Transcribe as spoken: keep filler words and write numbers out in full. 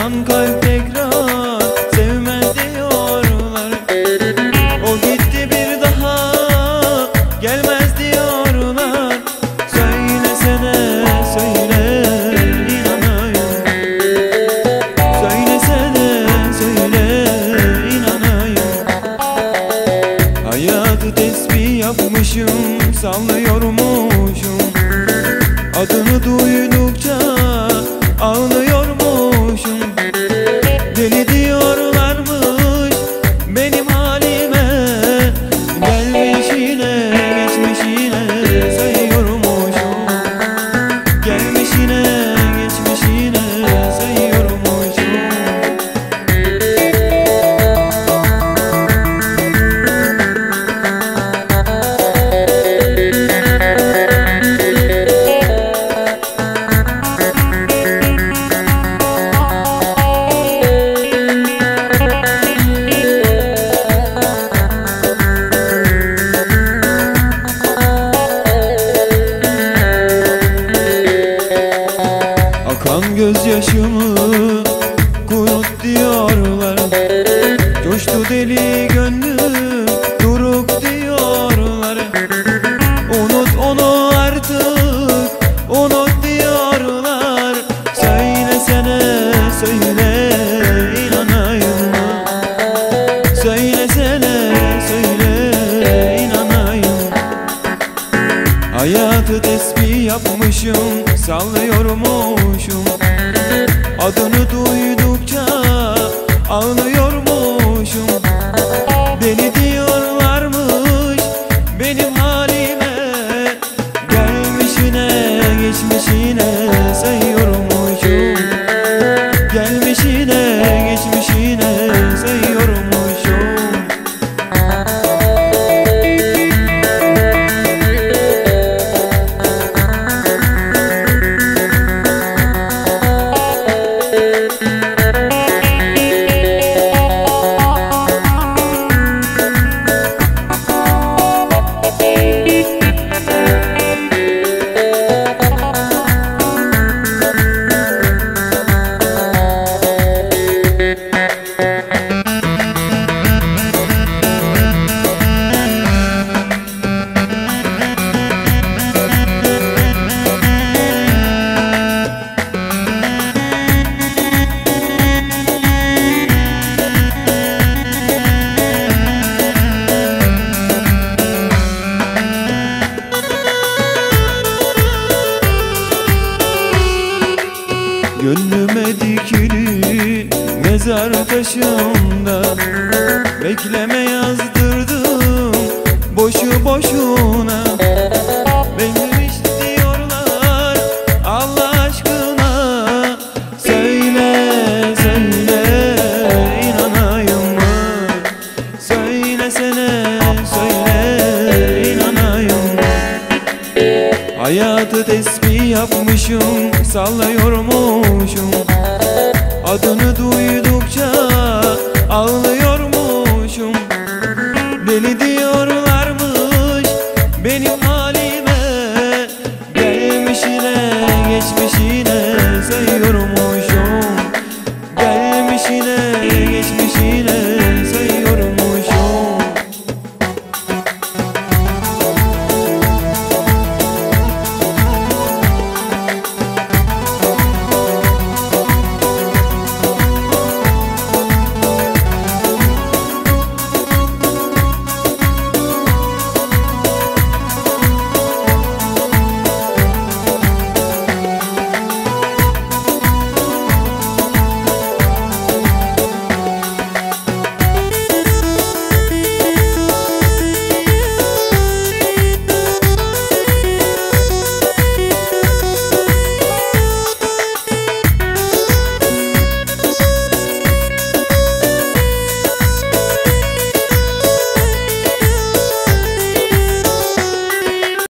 Kıran kalp tekrar sevmez diyorlar. O gitti bir daha gelmez diyorlar. Söylesene söyle inanayım. Söylesene söyle inanayım. Hayatı tesbih yapmışım, sallıyormuşum. Adını duydukça ağlıyormuşum. Deli diyorlarmış benim halime. Gelmişine geçmişine sayıyormuşum. Gelmişine geçmişine sayıyormuşum. Akan gözyaşımı kurut diyorlar. Coştu deli gönlüm duruk diyorlar. Unut onu artık unut diyorlar. Söylesene söyle inanayım. Söylesene söyle inanayım. Hayatı tesbih yapmışım, sallıyormuşum. Adını duydukça ağlıyormuşum. Deli diyorlarmış benim halime. Gelmişine geçmişine sayıyormuşum. Gelmişine geçmişine sayıyormuşum. Gönlüme dikili mezar taşımda bekleme yazdırdım boşu boşuna. Benim istiyorlar Allah aşkına. Söyle söyle inanayım mı? Söylesene söyle inanayım. Hayatı tesbih yapmışım, sallıyormuşum. Adını duydukça ağlıyormuşum. Deli diyorlarmış benim halime. Gelmişine geçmişine